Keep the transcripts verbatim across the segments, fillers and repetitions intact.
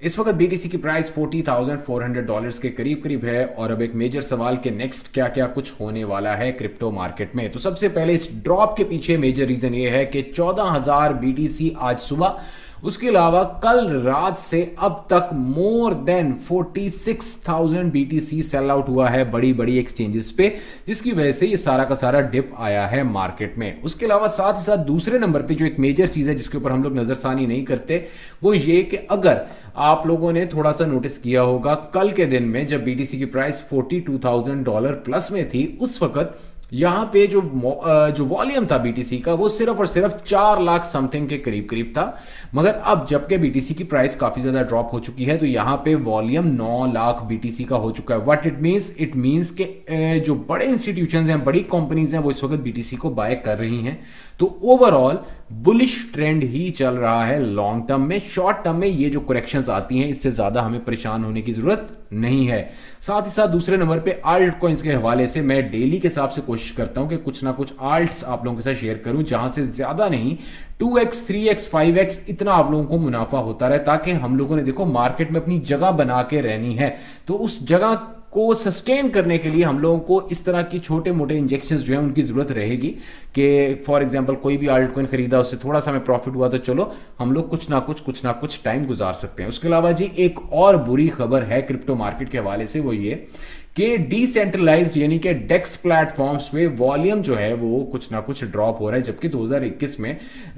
इस वक्त बीटीसी की price forty thousand four hundred dollars के करीब करीब है। और अब एक मेजर सवाल के नेक्स्ट क्या क्या कुछ होने वाला है क्रिप्टो मार्केट में। तो सबसे पहले इस ड्रॉप के पीछे मेजर रीजन ये है कि चौदह हज़ार बीटीसी आज सुबह, उसके अलावा कल रात से अब तक more than forty six thousand BTC sell out हुआ है बड़ी बड़ी एक्सचेंजेस पे, जिसकी वजह से ये सारा का सारा डिप आया है मार्केट में। उसके अलावा साथ ही साथ दूसरे नंबर पे जो एक मेजर चीज है जिसके ऊपर हम लोग नजरसानी नहीं करते, वो ये कि अगर आप लोगों ने थोड़ा सा नोटिस किया होगा, कल के दिन में जब बीटीसी की price forty two thousand dollar plus में थी, उस वक्त यहां पे जो जो वॉल्यूम था बीटीसी का वो सिर्फ और सिर्फ चार लाख समथिंग के करीब करीब था। मगर अब जबकि बीटीसी की प्राइस काफी ज्यादा ड्रॉप हो चुकी है, तो यहां पे वॉल्यूम नौ लाख बीटीसी का हो चुका है। What it means, it means के जो बड़े इंस्टीट्यूशंस हैं, बड़ी कंपनीज हैं, वो इस वक्त बीटीसी को बाय कर रही हैं। तो ओवरऑल बुलिश ट्रेंड ही चल रहा है लॉन्ग टर्म में। शॉर्ट टर्म में ये जो करेक्शंस आती हैं, इससे ज्यादा हमें परेशान होने की जरूरत नहीं है। साथ ही साथ दूसरे नंबर पे आल्ट कॉइन्स के हवाले से मैं डेली के हिसाब से कोशिश करता हूं कि कुछ ना कुछ आल्ट्स आप लोगों के साथ शेयर करूं, जहां से ज्यादा नहीं two x, three x, five x इतना आप लोगों को मुनाफा होता रहे, ताकि हम लोगों ने देखो मार्केट में अपनी जगह बना के रहनी है। तो उस जगह को सस्टेन करने के लिए हम लोगों को इस तरह की छोटे मोटे इंजेक्शंस जो है उनकी जरूरत रहेगी कि फॉर एग्जांपल कोई भी आल्ट कॉइन खरीदा, उससे थोड़ा सा हमें प्रॉफिट हुआ, तो चलो हम लोग कुछ ना कुछ कुछ ना कुछ टाइम गुजार सकते हैं। उसके अलावा जी एक और बुरी खबर है क्रिप्टो मार्केट के हवाले से, वो ये कि डिसेंट्रलाइज्ड यानी कि डेक्स प्लेटफॉर्म्स पे वॉल्यूम जो है वो कुछ ना कुछ ड्रॉप हो रहा है। जबकि दो हज़ार इक्कीस में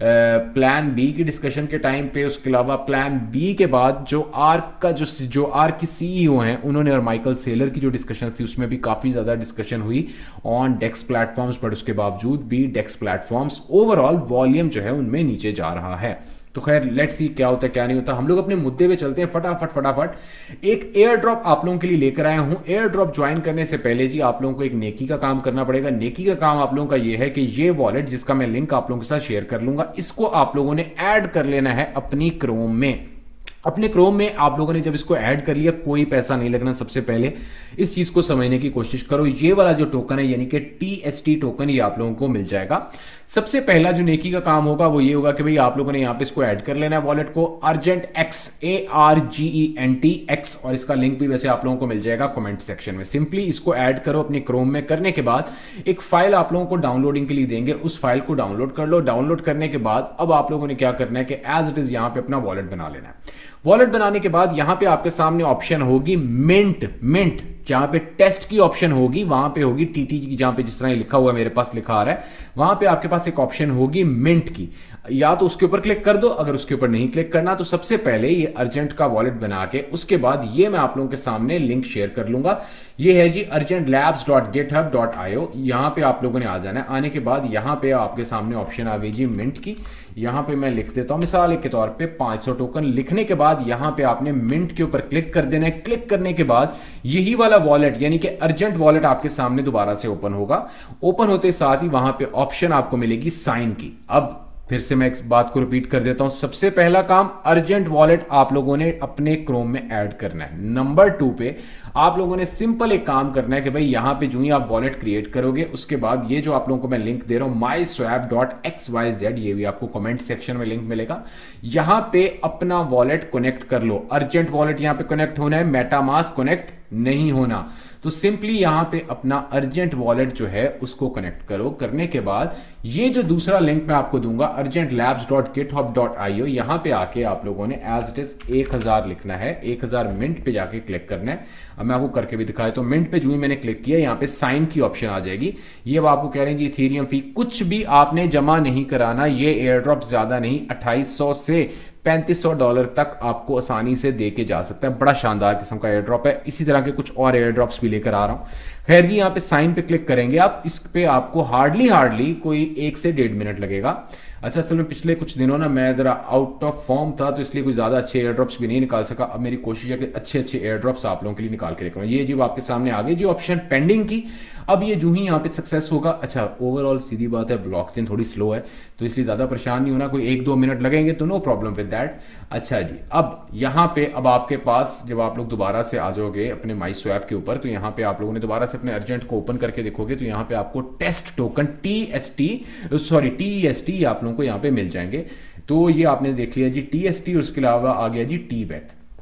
प्लान बी की डिस्कशन के टाइम पे, उसके अलावा प्लान बी के बाद जो आर्क का जो जो आर्क की सीईओ हैं उन्होंने और माइकल सेलर की जो डिस्कशन थी उसमें भी काफी ज्यादा डिस्कशन हुई ऑन डेक्स प्लेटफॉर्म्स, बट उसके बावजूद भी डेक्स प्लेटफॉर्म्स ओवरऑल वॉल्यूम जो है उनमें नीचे जा रहा है। तो खैर लेट्स सी क्या होता है क्या नहीं होता। हम लोग अपने मुद्दे पे चलते हैं फटाफट फटाफट। एक एयर ड्रॉप आप लोगों के लिए लेकर आया हूं। एयर ड्रॉप ज्वाइन करने से पहले जी आप लोगों को एक नेकी का काम करना पड़ेगा। नेकी का काम आप लोगों का ये है कि ये वॉलेट जिसका मैं लिंक आप लोगों के साथ शेयर कर लूंगा, इसको आप लोगों ने ऐड कर लेना है अपनी क्रोम में। अपने क्रोम में आप लोगों ने जब इसको ऐड कर लिया, कोई पैसा नहीं लगना। सबसे पहले इस चीज को समझने की कोशिश करो। ये वाला जो टोकन है यानी कि टीएसटी टोकन, ये आप लोगों को मिल जाएगा। सबसे पहला जो नेकी का काम होगा वो ये होगा कि भाई आप लोगों ने यहां पे इसको ऐड कर लेना है वॉलेट को, Argent X, A R G E N T X, और इसका लिंक भी वैसे आप लोगों को मिल जाएगा कमेंट सेक्शन में। सिंपली इसको ऐड करो अपने क्रोम में। करने के बाद एक फाइल आप लोगों को डाउनलोडिंग के लिए देंगे, उस फाइल को डाउनलोड कर लो। डाउनलोड करने के बाद अब आप लोगों ने क्या करना है कि एज इट इज यहां पे अपना वॉलेट बना लेना है। वॉलेट बनाने के बाद यहां पे आपके सामने ऑप्शन होगी मिंट, मिंट जहां पे टेस्ट की ऑप्शन होगी, वहां पे होगी टीटी की, जहां पे जिस तरह लिखा हुआ है मेरे पास लिखा आ रहा है, वहां पे आपके पास एक ऑप्शन होगी मिंट की। या तो उसके ऊपर क्लिक कर दो, अगर उसके ऊपर नहीं क्लिक करना तो सबसे पहले ये अर्जेंट का वॉलेट बना के उसके बाद ये मैं आप लोगों के सामने लिंक शेयर कर लूंगा। ये है जी Argent labs dot GitHub dot I O. यहां पे आप लोगों ने आ जाना है। आने के बाद यहां पे आपके सामने ऑप्शन आ गई जी मिंट की। यहां पे मैं लिख देता हूं मिसाल के तौर पे पांच सौ टोकन। लिखने के बाद यहां पे आपने मिंट के ऊपर क्लिक कर देना है। क्लिक करने के बाद यही वाला वॉलेट यानी कि अर्जेंट वॉलेट आपके सामने दोबारा से ओपन होगा। ओपन होते साथ ही वहां पे ऑप्शन आपको मिलेगी साइन की। अब फिर से मैं इस बात को रिपीट कर देता हूं। सबसे पहला काम अर्जेंट वॉलेट आप लोगों ने अपने क्रोम में ऐड करना है। नंबर टू पे आप लोगों ने सिंपल एक काम करना है कि भाई यहां पे जो ही आप वॉलेट क्रिएट करोगे उसके बाद ये जो आप लोगों को मैं लिंक दे रहा हूं my swap dot X Y Z, ये भी आपको कमेंट सेक्शन में लिंक मिलेगा। यहां पे अपना वॉलेट कनेक्ट कर लो। अर्जेंट वॉलेट यहां पे कनेक्ट होना है, मेटामास्क कनेक्ट नहीं होना। तो सिंपली यहां पे अपना अर्जेंट वॉलेट जो है उसको कनेक्ट करो। करने के बाद ये जो दूसरा लिंक मैं आपको दूंगा Argent labs dot GitHub dot I O, यहां पे आके आप लोगों ने एज इट इज एक हजार लिखना है। एक हजार मिंट पे जाके क्लिक करना है। अब मैं आपको करके भी दिखाया तो मिंट पे जो ही मैंने क्लिक किया यहां पे साइन की ऑप्शन आ जाएगी। ये अब आपको कह रहे हैं जी इथेरियम फी कुछ भी आपने जमा नहीं कराना। ये एयर ड्रॉप ज्यादा नहीं, अट्ठाईस सौ से पैंतीस सौ डॉलर तक आपको आसानी से दे के जा सकता है। बड़ा शानदार किस्म का एयर ड्रॉप है। इसी तरह के कुछ और एयर ड्रॉप्स भी लेकर आ रहा हूं। खैर जी यहाँ पे साइन पे क्लिक करेंगे आप, इस पे आपको हार्डली हार्डली कोई एक से डेढ़ मिनट लगेगा। अच्छा, असल में पिछले कुछ दिनों ना मैं जरा आउट ऑफ फॉर्म था तो इसलिए कोई ज्यादा अच्छे एयर ड्रॉप्स भी नहीं निकाल सका। अब मेरी कोशिश है कि अच्छे अच्छे एयर ड्रॉप्स आप लोगों के लिए निकाल के लेकर आऊं। ये जी आपके सामने आ गई जी ऑप्शन पेंडिंग की। अब ये जो ही यहाँ पे सक्सेस होगा, अच्छा ओवरऑल सीधी बात है ब्लॉकचेन थोड़ी स्लो है तो इसलिए ज्यादा परेशान नहीं होना, कोई एक दो मिनट लगेंगे तो नो प्रॉब्लम विद दैट। अच्छा जी, अब यहाँ पे अब आपके पास जब आप लोग दोबारा से आ जाओगे अपने माई स्वैप के ऊपर तो यहाँ पे आप लोगों ने दोबारा से अपने अर्जेंट को ओपन करके देखोगे तो यहाँ पे आपको test token T S T sorry T S T आप लोगों को यहाँ पे मिल जाएंगे। तो ये आपने देख लिया जी टी एस टी, और उसके अलावा आ गया जी टी वेथ।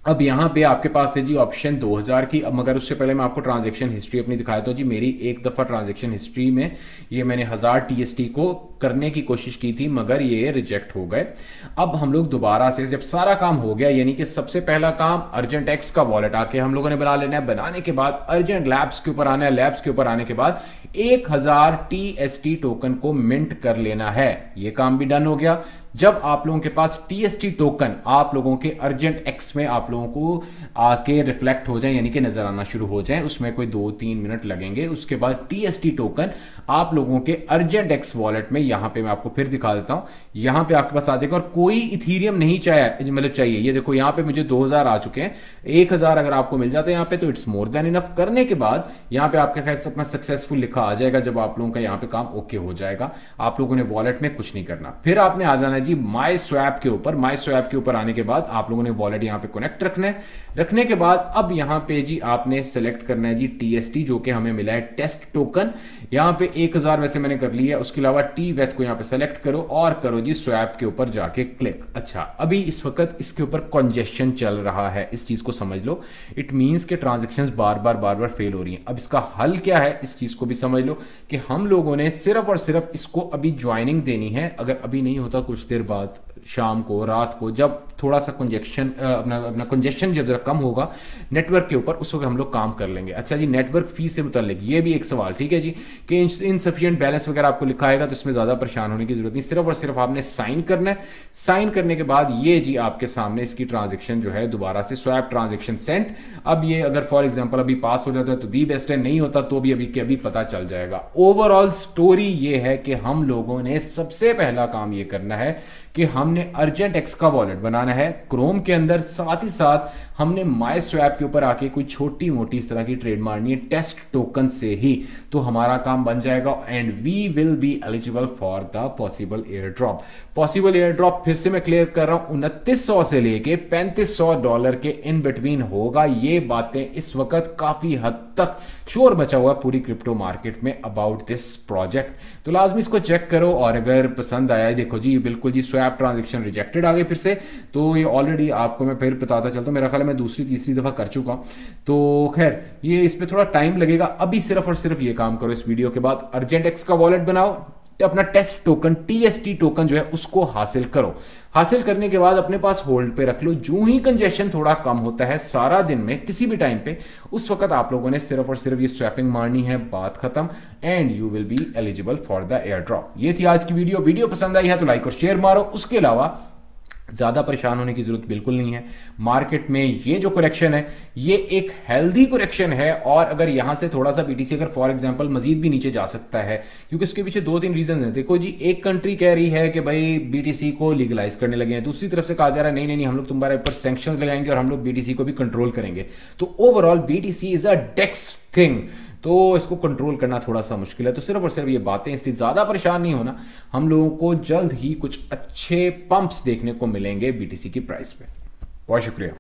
अब यहाँ पे आपके पास है जी ऑप्शन दो हज़ार की। अब मगर उससे पहले मैं आपको ट्रांजैक्शन हिस्ट्री अपनी दिखाया तो जी मेरी एक दफ़ा ट्रांजैक्शन हिस्ट्री में ये मैंने हज़ार टीएसटी को करने की कोशिश की थी मगर ये रिजेक्ट हो गए। अब हम लोग दोबारा से जब सारा काम हो गया, यानी कि सबसे पहला काम अर्जेंट एक्स का वॉलेट आके हम लोगों ने बना लेना है। बनाने के बाद अर्जेंट लैब्स के ऊपर आना है। लैब्स के ऊपर आने के बाद एक हज़ार टीएसटी टोकन को मिंट कर लेना है। ये काम भी डन हो गया। जब आप लोगों के पास टीएसटी टोकन आप लोगों के अर्जेंट एक्स में आप लोगों को आके रिफ्लेक्ट हो जाए, यानी कि नजर आना शुरू हो जाए, उसमें कोई दो तीन मिनट लगेंगे। उसके बाद टीएसटी टोकन आप लोगों के अर्जेंट एक्स वॉलेट में, यहां पे मैं आपको फिर दिखा देता हूं, यहां पे आपके पास आ जाएगा। और कोई इथीरियम नहीं चाहिए, मतलब चाहिए, ये देखो यहां पे मुझे दो हज़ार आ चुके हैं। एक हज़ार अगर आपको मिल जाता है यहां पे तो इट्स मोर देन इनफ। करने के बाद यहां पे आपके खैर अपना सक्सेसफुल लिखा आ जाएगा। जब आप लोगों का यहां पे काम ओके हो जाएगा, आप लोगों ने वॉलेट में कुछ नहीं करना। फिर आपने आ जाना जी माई स्वैप के ऊपर। माई स्वैप के ऊपर आने के बाद आप लोगों ने वॉलेट यहां पे कनेक्ट रखना है। रखने के बाद अब यहां पे जी आपने सेलेक्ट करना है जी टीएसटी, जो कि हमें मिला है टेस्ट टोकन। यहां पे एक हज़ार वैसे मैंने कर लिया। उसके अलावा टी वेथ को यहां पे सेलेक्ट करो और करो जी स्वैप के ऊपर जाके क्लिक। अच्छा, अभी इस वक्त इसके ऊपर कंजेशन चल रहा है, इस चीज को समझ लो। इट मींस के ट्रांजैक्शंस बार बार बार बार फेल हो रही हैं। अब इसका हल क्या है, इस चीज को भी समझ लो कि हम लोगों ने सिर्फ और सिर्फ इसको अभी ज्वाइनिंग देनी है। अगर अभी नहीं होता, कुछ देर बाद शाम को, रात को, जब थोड़ा सा कंजेक्शन अपना अपना कंजेशन जब जरा कम होगा नेटवर्क के ऊपर, उस वक्त हम लोग काम कर लेंगे। अच्छा जी, नेटवर्क फी से मुतालिक ये भी एक सवाल, ठीक है जी, कि इनसफिशिएंट बैलेंस वगैरह आपको लिखा आएगा तो इसमें ज्यादा परेशान होने की जरूरत नहीं। सिर्फ और सिर्फ आपने साइन करना है। साइन करने के बाद ये जी आपके सामने इसकी ट्रांजेक्शन जो है दोबारा से स्वैप ट्रांजेक्शन सेंट। अब ये अगर फॉर एग्जाम्पल अभी पास हो जाता है तो दी बेस्ट है, नहीं होता तो भी अभी के अभी पता चल जाएगा। ओवरऑल स्टोरी ये है कि हम लोगों ने सबसे पहला काम ये करना है कि हमने अर्जेंट एक्स का वॉलेट बनाना है क्रोम के अंदर। साथ ही साथ हमने माई स्वैप के ऊपर आके कोई छोटी मोटी इस तरह की ट्रेड मारनी है टेस्ट टोकन से ही, तो हमारा काम बन जाएगा and we will be eligible for the possible airdrop. Possible airdrop फिर से मैं क्लियर कर रहा हूं, उनतीस सौ से लेके पैंतीस सौ डॉलर के इन बिटवीन होगा। ये बातें इस वक्त काफी हद तक शोर मचा हुआ है पूरी क्रिप्टो मार्केट में अबाउट दिस प्रोजेक्ट। तो लाजमी इसको चेक करो और अगर पसंद आया, देखो जी बिल्कुल जी स्वैप ट्रांजेक्शन रिजेक्टेड आ गई फिर से, तो ये ऑलरेडी आपको मैं फिर बताता चलता हूं, मेरा ख्याल मैं दूसरी तीसरी दफा कर चुका हूं। तो खैर ये इस पे थोड़ा टाइम लगेगा। अभी सिर्फ और सिर्फ ये काम करो इस वीडियो के बाद, अर्जेंट एक्स का वॉलेट बनाओ, अपना टेस्ट टोकन टीएसटी टोकन जो है उसको हासिल करो। हासिल करने के बाद अपने पास होल्ड पे रख लो। जो ही कंजेशन थोड़ा कम होता है सारा दिन में किसी भी टाइम पे, उस वक्त आप लोगों ने सिर्फ और सिर्फ ये स्वैपिंग मारनी है, बात खत्म, and you will be eligible for the airdrop. ये थी आज की वीडियो। वीडियो पसंद आई है तो लाइक और शेयर मारो। उसके अलावा ज्यादा परेशान होने की जरूरत बिल्कुल नहीं है। मार्केट में ये जो करेक्शन है ये एक हेल्दी करेक्शन है, और अगर यहां से थोड़ा सा बीटीसी अगर फॉर एग्जांपल मजीद भी नीचे जा सकता है, क्योंकि इसके पीछे दो तीन रीजन हैं। देखो जी, एक कंट्री कह रही है कि भाई बीटीसी को लीगलाइज करने लगे हैं, दूसरी तरफ से कहा जा रहा है नहीं नहीं नहीं हम लोग तुम्हारे ऊपर सैंक्शंस लगाएंगे और हम लोग बीटीसी को भी कंट्रोल करेंगे। तो overall BTC is a dex thing, तो इसको कंट्रोल करना थोड़ा सा मुश्किल है। तो सिर्फ और सिर्फ ये बातें, इसलिए ज्यादा परेशान नहीं होना। हम लोगों को जल्द ही कुछ अच्छे पंप्स देखने को मिलेंगे बीटीसी की प्राइस पे। बहुत शुक्रिया।